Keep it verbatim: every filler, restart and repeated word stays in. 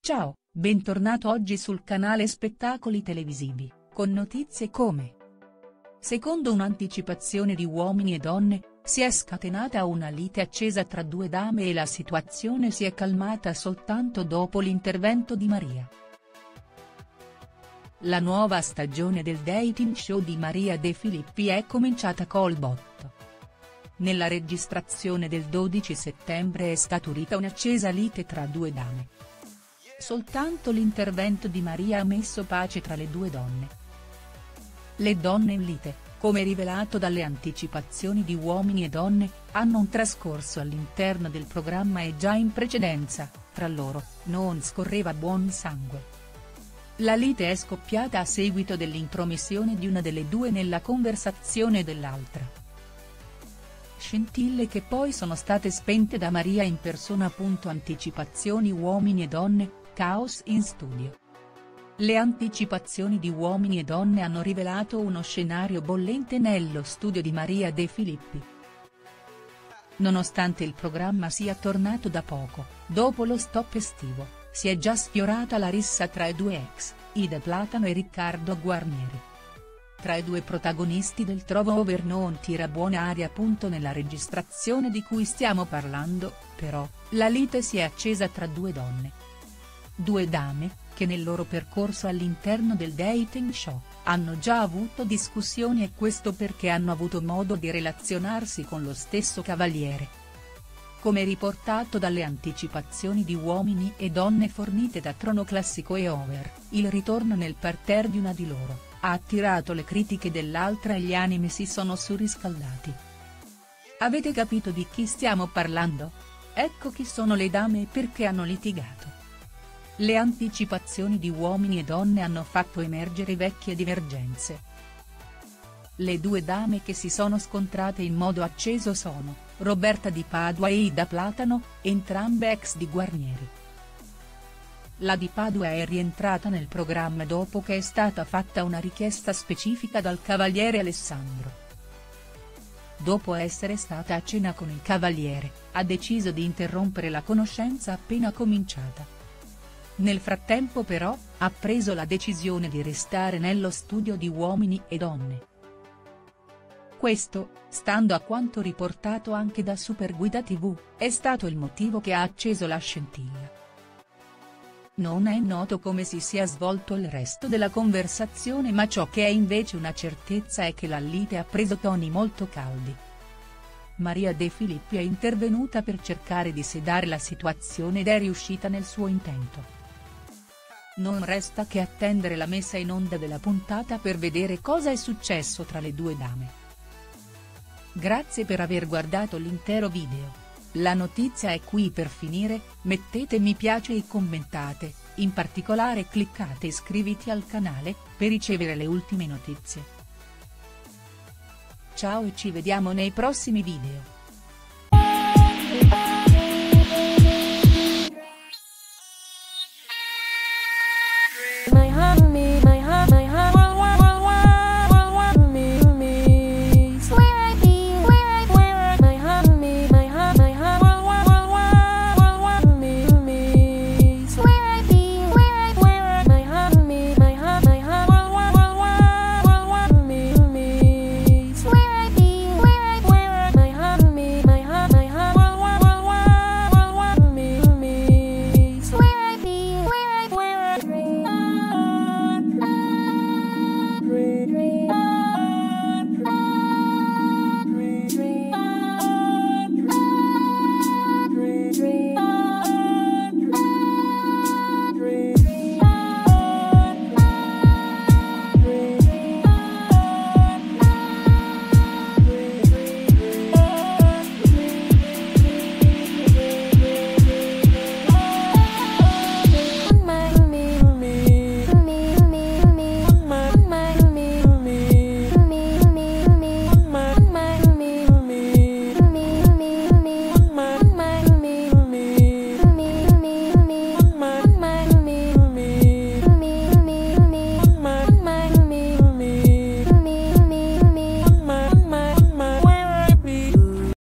Ciao, bentornato oggi sul canale Spettacoli Televisivi, con notizie come: secondo un'anticipazione di Uomini e Donne, si è scatenata una lite accesa tra due dame e la situazione si è calmata soltanto dopo l'intervento di Maria. La nuova stagione del dating show di Maria De Filippi è cominciata col botto. Nella registrazione del dodici settembre è scaturita un'accesa lite tra due dame. Soltanto l'intervento di Maria ha messo pace tra le due donne. Le donne in lite, come rivelato dalle anticipazioni di Uomini e Donne, hanno un trascorso all'interno del programma e già in precedenza, tra loro, non scorreva buon sangue. La lite è scoppiata a seguito dell'intromissione di una delle due nella conversazione dell'altra. Scintille che poi sono state spente da Maria in persona. Anticipazioni Uomini e Donne, caos in studio. Le anticipazioni di Uomini e Donne hanno rivelato uno scenario bollente nello studio di Maria De Filippi. Nonostante il programma sia tornato da poco, dopo lo stop estivo, si è già sfiorata la rissa tra i due ex, Ida Platano e Riccardo Guarnieri. Tra i due protagonisti del Trovo-over non tira buona aria. Nella registrazione di cui stiamo parlando, però, la lite si è accesa tra due donne. Due dame, che nel loro percorso all'interno del dating show, hanno già avuto discussioni e questo perché hanno avuto modo di relazionarsi con lo stesso cavaliere. Come riportato dalle anticipazioni di Uomini e Donne fornite da Trono Classico e Over, il ritorno nel parterre di una di loro ha attirato le critiche dell'altra e gli animi si sono surriscaldati. Avete capito di chi stiamo parlando? Ecco chi sono le dame e perché hanno litigato. Le anticipazioni di Uomini e Donne hanno fatto emergere vecchie divergenze. Le due dame che si sono scontrate in modo acceso sono Roberta Di Padua e Ida Platano, entrambe ex di Guarnieri. La Di Padua è rientrata nel programma dopo che è stata fatta una richiesta specifica dal cavaliere Alessandro. Dopo essere stata a cena con il cavaliere, ha deciso di interrompere la conoscenza appena cominciata. Nel frattempo però, ha preso la decisione di restare nello studio di Uomini e Donne. Questo, stando a quanto riportato anche da Superguida tivù, è stato il motivo che ha acceso la scintilla. Non è noto come si sia svolto il resto della conversazione, ma ciò che è invece una certezza è che la lite ha preso toni molto caldi. Maria De Filippi è intervenuta per cercare di sedare la situazione ed è riuscita nel suo intento. Non resta che attendere la messa in onda della puntata per vedere cosa è successo tra le due dame. Grazie per aver guardato l'intero video. La notizia è qui per finire, mettete mi piace e commentate, in particolare cliccate iscriviti al canale, per ricevere le ultime notizie. Ciao e ci vediamo nei prossimi video.